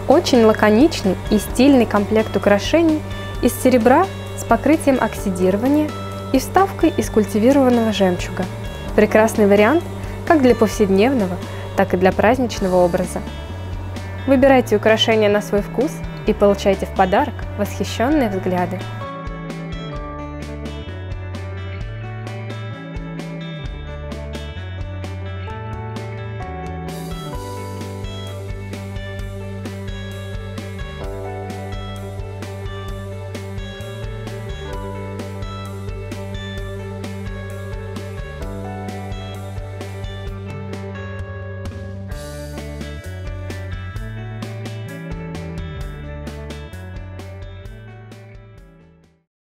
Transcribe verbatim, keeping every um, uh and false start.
Очень лаконичный и стильный комплект украшений из серебра с покрытием оксидирования и вставкой из культивированного жемчуга. Прекрасный вариант как для повседневного, так и для праздничного образа. Выбирайте украшения на свой вкус и получайте в подарок восхищенные взгляды.